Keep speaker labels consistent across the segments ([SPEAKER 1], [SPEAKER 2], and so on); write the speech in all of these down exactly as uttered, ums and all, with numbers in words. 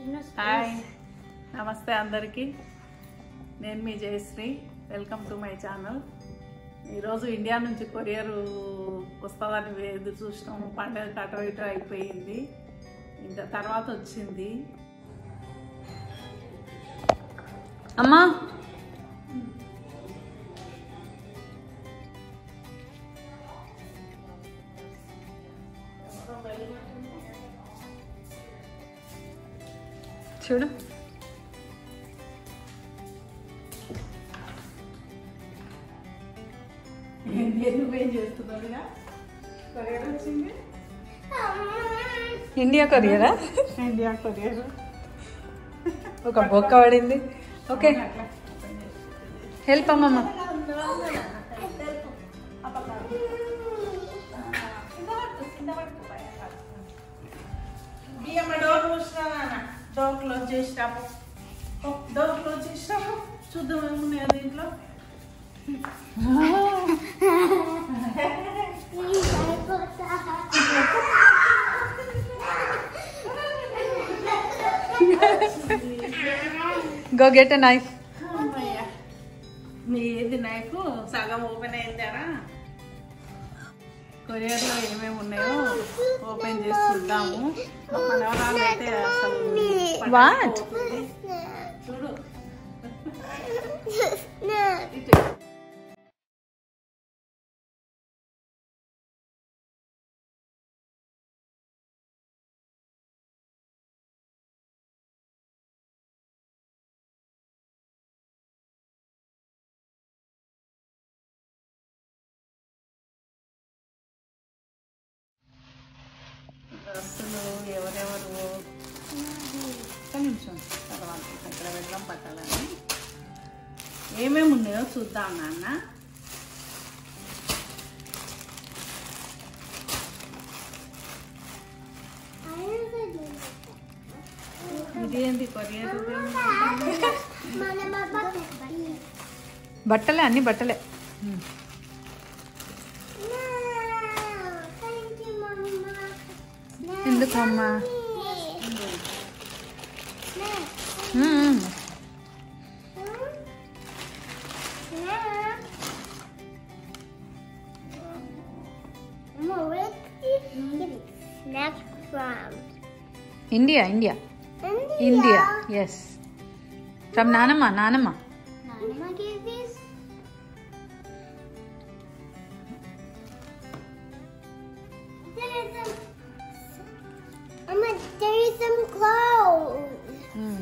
[SPEAKER 1] Hi నమస్తే అందరికీ నేను మీ Jayashree welcome to my channel ఈరోజు ఇండియా నుంచి కొరియర్ వస్తుందని ఎదురు చూసినాము పండుగ కట ఇటు అయిపోయింది ఇంకా తర్వాత వచ్చింది అమ్మా చూడు ఇండియా కొరియరా
[SPEAKER 2] ఇండియా కొరియర్
[SPEAKER 1] ఒక బొక్క పడింది ఓకే హెల్ప్ అమ్మమ్మ
[SPEAKER 2] డోర్ మూసినా డోర్ క్లోజ్ చేసినాము డోర్ క్లోజ్ చేసినాము చూద్దాం ఏమున్నాయో దీంట్లో
[SPEAKER 1] గో గెట్ ఎ నైఫ్
[SPEAKER 2] మీది నైఫ్ సగం ఓపెన్ అయిందారా
[SPEAKER 1] కొరియర్లో ఏమేమి ఉన్నాయో ఓపెన్ చేసి చూద్దాము మనవరాలు అయితే అసలు వాట్
[SPEAKER 2] చూడు
[SPEAKER 1] డ్రెస్సులు ఎవరెవరు ఒక్క నిమిషం తర్వాత ఇక్కడ వెళ్ళడం పట్టాలని ఏమేమి ఉన్నాయో చూద్దాం నాన్న ఇదేంటి కొరియర్ బట్టలే అన్ని బట్టలే ఎందుకు అమ్మా India India India yes from నానమ్మ నానమ్మ
[SPEAKER 3] There is some clothes.
[SPEAKER 1] Hmm.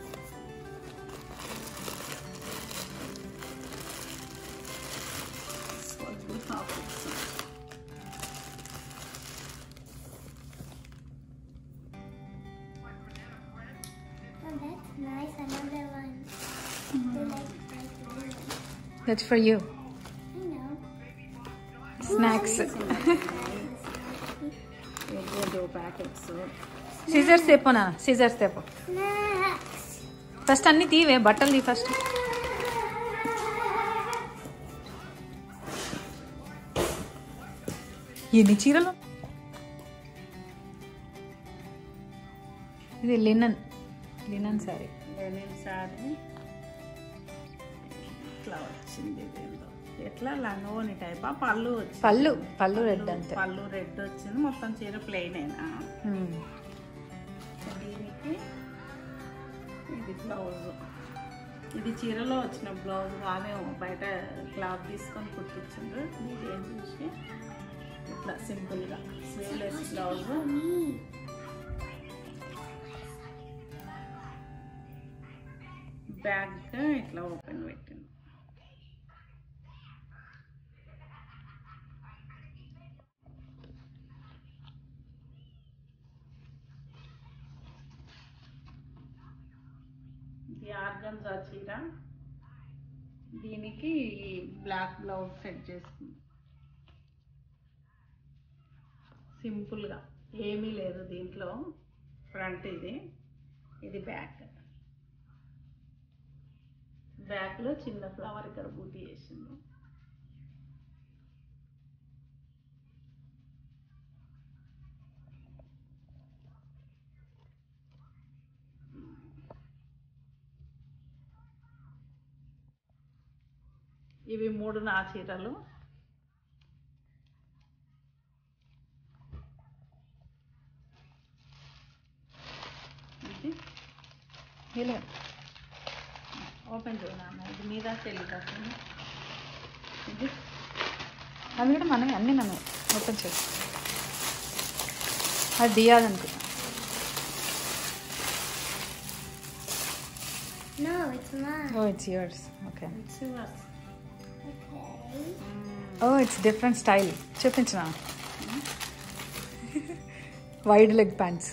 [SPEAKER 3] Oh, that's nice. Another one.
[SPEAKER 1] Mm-hmm.
[SPEAKER 3] Like,
[SPEAKER 1] That's for you.
[SPEAKER 3] I know.
[SPEAKER 1] Snacks.
[SPEAKER 2] Packets
[SPEAKER 1] scissors తెపో నా సీజర్స్ తెపో
[SPEAKER 3] Snacks.
[SPEAKER 1] ఫస్ట్ అన్ని తీవే బట్టలు తీ ఫస్ట్ ఎన్ని చీరలు ఇది linen linen sari
[SPEAKER 2] linen sari ఇట్లా వచ్చింది ఇదేందో ఎట్లా లంగోని టైపా పళ్ళు వచ్చింది
[SPEAKER 1] పళ్ళు పళ్ళు రెడ్ అంతే
[SPEAKER 2] పళ్ళు రెడ్ వచ్చింది మొత్తం చీర ప్లెయిన్ అయినా
[SPEAKER 1] Hmm.
[SPEAKER 2] దీనికి ఇది బ్లౌజ్ ఇది చీరలో వచ్చిన బ్లౌజ్ కాదేమో బయట క్లాత్ తీసుకొని కుట్టించిండ్రు ఇదేం చూసి ఇట్లా సింపుల్గా స్లీవ్లెస్ బ్లౌజ్ బ్యాగ్ ఇట్లా ఓపెన్ పెట్టింది ఇది ఆర్గంజా చీర దీనికి బ్లాక్ బ్లౌజ్ సెట్ చేసుకుంది సింపుల్గా ఏమీ లేదు దీంట్లో ఫ్రంట్ ఇది ఇది బ్యాక్ బ్యాక్లో చిన్న ఫ్లవర్ ఇక్కడ బూటీ వేసింది
[SPEAKER 1] ఇవి మూడు నా చీరలు. ఇది ఓపెన్ చేయనా, ఇది మీద తెలీదా? ఇది
[SPEAKER 4] అది కూడా మనమే, అన్నీ మనమే. ఓపెన్ చేసి అది దియాలనుకుంటా.
[SPEAKER 3] No, it's not.
[SPEAKER 4] Oh, it's yours. Okay.
[SPEAKER 2] It's yours.
[SPEAKER 3] Okay.
[SPEAKER 4] Oh, it's different style. చూపించనా? వైడ్ లెగ్ ప్యాంట్స్,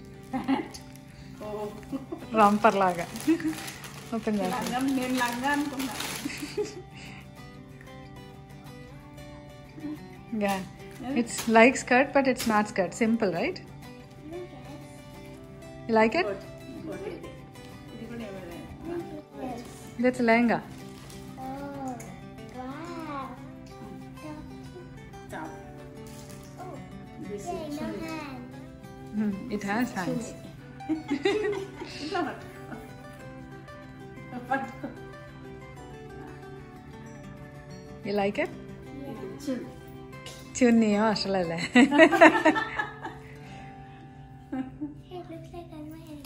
[SPEAKER 4] రాంపర్ లాగా. ఓపెన్ చేస్తాను.
[SPEAKER 2] లంగా, నేను లంగా అనుకున్నా.
[SPEAKER 4] Yeah, it's like skirt but it's not skirt. Simple, right? You like it?
[SPEAKER 2] ఇంకోటి ఇది. ఇది కూడా ఎవరైనా.
[SPEAKER 3] Yes.
[SPEAKER 4] That's lehenga.
[SPEAKER 3] Oh, wow.
[SPEAKER 2] Top.
[SPEAKER 3] Oh,
[SPEAKER 2] This
[SPEAKER 3] yay,
[SPEAKER 2] is
[SPEAKER 3] no
[SPEAKER 2] chunni.
[SPEAKER 3] hand.
[SPEAKER 4] Hmm, it has hands.
[SPEAKER 2] ఇట్లా పట్టుకో. పట్టుకో.
[SPEAKER 4] You like it?
[SPEAKER 2] ఇది చున్నీ.
[SPEAKER 4] చున్నీయో అసలే.
[SPEAKER 3] Hey, it looks like I'm wearing.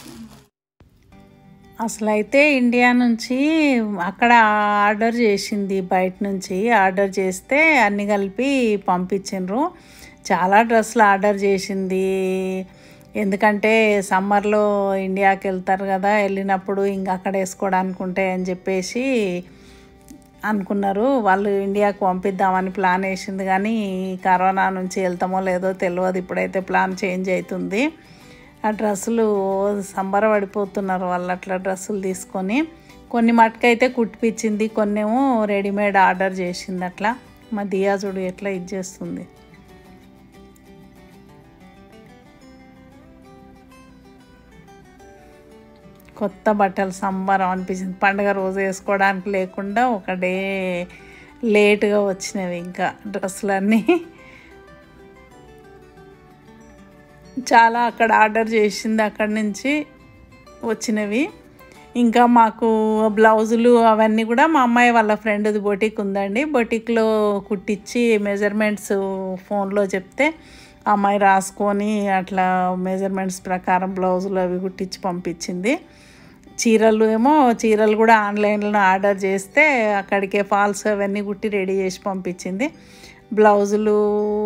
[SPEAKER 1] అసలు అయితే ఇండియా నుంచి అక్కడ ఆర్డర్ చేసింది, బయట నుంచి ఆర్డర్ చేస్తే అన్నీ కలిపి పంపించిండ్రు. చాలా డ్రెస్సులు ఆర్డర్ చేసింది. ఎందుకంటే సమ్మర్లో ఇండియాకి వెళ్తారు కదా, వెళ్ళినప్పుడు ఇంక అక్కడ వేసుకోవడానికి ఉంటాయి అని చెప్పేసి అనుకున్నారు. వాళ్ళు ఇండియాకు పంపిద్దామని ప్లాన్ వేసింది, కానీ కరోనా నుంచి వెళ్తామో లేదో తెలియదు. ఇప్పుడైతే ప్లాన్ చేంజ్ అవుతుంది. ఆ డ్రెస్సులు సంబరపడిపోతున్నారు వాళ్ళు అట్లా డ్రెస్సులు తీసుకొని. కొన్ని మటుకైతే కుట్టిపించింది, కొన్ని ఏమో రెడీమేడ్ ఆర్డర్ చేసింది. అట్లా మా దియా చూడు ఎట్లా ఇది చేస్తుంది. కొత్త బట్టలు సంబరం అనిపించింది. పండుగ రోజు వేసుకోవడానికి లేకుండా ఒక డే లేట్గా వచ్చినవి ఇంకా డ్రెస్సులన్నీ. చాలా అక్కడ ఆర్డర్ చేసింది, అక్కడి నుంచి వచ్చినవి. ఇంకా మాకు బ్లౌజులు అవన్నీ కూడా మా అమ్మాయి వాళ్ళ ఫ్రెండ్ది బొటిక్ ఉందండి, బొటిక్లో కుట్టించి మెజర్మెంట్స్ ఫోన్లో చెప్తే అమ్మాయి రాసుకొని అట్లా మెజర్మెంట్స్ ప్రకారం బ్లౌజులు అవి కుట్టించి పంపించింది. చీరలు ఏమో చీరలు కూడా ఆన్లైన్లో ఆర్డర్ చేస్తే అక్కడికే ఫాల్స్ అవన్నీ కుట్టి రెడీ చేసి పంపించింది. బ్లౌజులు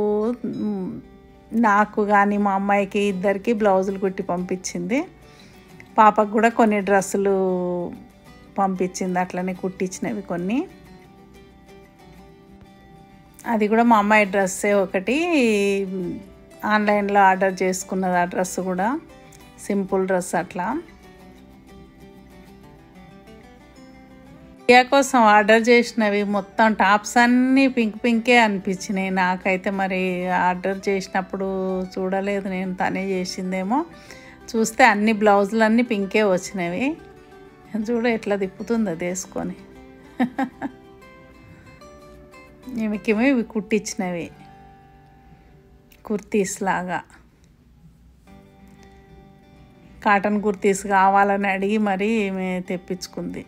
[SPEAKER 1] నాకు కానీ మా అమ్మాయికి ఇద్దరికి బ్లౌజులు కుట్టి పంపించింది. పాపకు కూడా కొన్ని డ్రెస్సులు పంపించింది, అట్లనే కుట్టించినవి కొన్ని. అది కూడా మా అమ్మాయి డ్రెస్సే ఒకటి ఆన్లైన్లో ఆర్డర్ చేసుకున్నది. ఆ డ్రెస్ కూడా సింపుల్ డ్రెస్ అట్లా. ఇండియా కోసం ఆర్డర్ చేసినవి మొత్తం టాప్స్ అన్నీ పింక్ పింకే అనిపించినాయి నాకైతే. మరి ఆర్డర్ చేసినప్పుడు చూడలేదు నేను, తనే చేసిందేమో. చూస్తే అన్ని బ్లౌజులు అన్నీ పింకే వచ్చినవి. చూడ ఎట్లా తిప్పుతుందో అది వేసుకొని. ఈమెకేమో ఇవి కుట్టించినవి కుర్తీస్ లాగా. కాటన్ కుర్తీస్ కావాలని అడిగి మరి ఈమె తెప్పించుకుంది.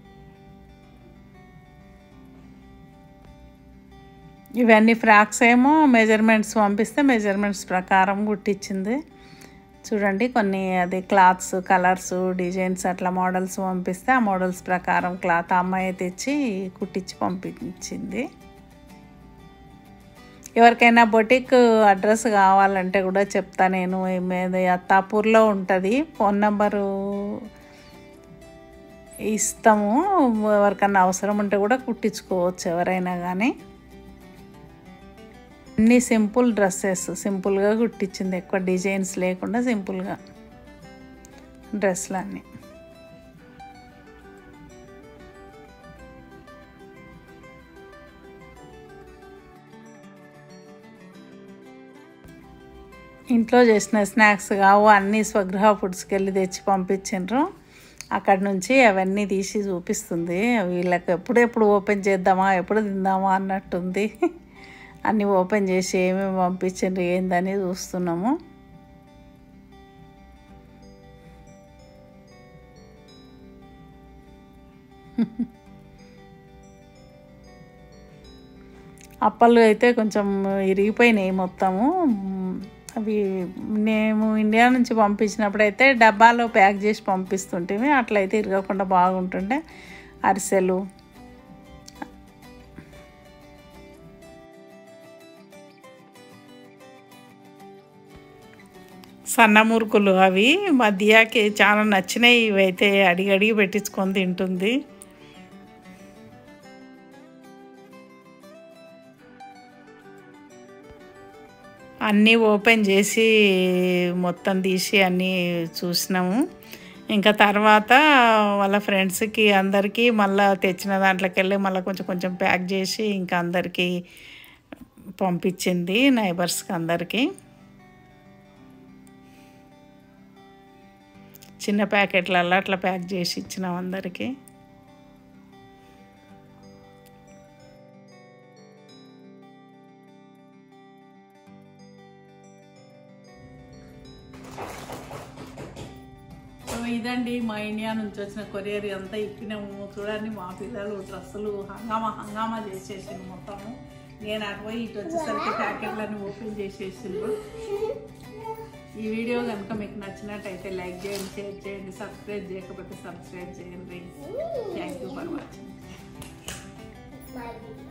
[SPEAKER 1] ఇవన్నీ ఫ్రాక్స్ ఏమో మెజర్మెంట్స్ పంపిస్తే మెజర్మెంట్స్ ప్రకారం కుట్టించింది. చూడండి కొన్ని అది క్లాత్స్ కలర్స్ డిజైన్స్ అట్లా మోడల్స్ పంపిస్తే ఆ మోడల్స్ ప్రకారం క్లాత్ అమ్మాయి తెచ్చి కుట్టించి పంపించింది. ఎవరికైనా బొటిక్ అడ్రస్ కావాలంటే కూడా చెప్తా నేను. మీద అత్తాపూర్లో ఉంటుంది, ఫోన్ నెంబరు ఇస్తాము. ఎవరికైనా అవసరం ఉంటే కూడా కుట్టించుకోవచ్చు ఎవరైనా కానీ. అన్నీ సింపుల్ డ్రెస్సెస్ సింపుల్గా కుట్టించింది, ఎక్కువ డిజైన్స్ లేకుండా సింపుల్గా డ్రెస్సులన్నీ. ఇంట్లో చేసిన స్నాక్స్ కావు అన్నీ స్వగృహ ఫుడ్స్కి వెళ్ళి తెచ్చి పంపించిండ్రు. అక్కడి నుంచి అవన్నీ తీసి చూపిస్తుంది. వీళ్ళకి ఎప్పుడెప్పుడు ఓపెన్ చేద్దామా ఎప్పుడు తిందామా అన్నట్టుంది. అన్నీ ఓపెన్ చేసి ఏమేమి పంపించిండ్రు ఏందని చూస్తున్నాము. అప్పలు అయితే కొంచెం ఇరిగిపోయినాయి మొత్తము. అవి మేము ఇండియా నుంచి పంపించినప్పుడు అయితే డబ్బాలో ప్యాక్ చేసి పంపిస్తుంటే అట్లయితే ఇరగకుండా బాగుంటుండే అరిసెలు. సన్న మురుకులు అవి మధ్యకి చాలా నచ్చినాయి. ఇవైతే అడిగి అడిగి పెట్టించుకొని తింటుంది. అన్నీ ఓపెన్ చేసి మొత్తం తీసి అన్నీ చూసినాము. ఇంకా తర్వాత వాళ్ళ ఫ్రెండ్స్కి అందరికీ మళ్ళీ తెచ్చిన దాంట్లోకి వెళ్ళి మళ్ళీ కొంచెం కొంచెం ప్యాక్ చేసి ఇంకా అందరికీ పంపించింది, నైబర్స్కి అందరికీ. చిన్న ప్యాకెట్లలో అట్లా ప్యాక్ చేసి ఇచ్చినాం అందరికీ. ఇదండి మా ఇండియా నుంచి వచ్చిన కొరియర్ అంతా ఇప్పినాము. చూడండి మా పిల్లలు డ్రెస్సులు హంగామా హంగామా చేసేసిండు మొత్తము. నేను అటు పోయి ఇటు వచ్చేసరికి ప్యాకెట్లన్నీ ఓపెన్ చేసేసిండ్రు. ఈ వీడియో కనుక మీకు నచ్చినట్టయితే లైక్ చేయండి, షేర్ చేయండి, సబ్స్క్రైబ్ చేయకపోతే సబ్స్క్రైబ్ చేయండి. Thank you for watching.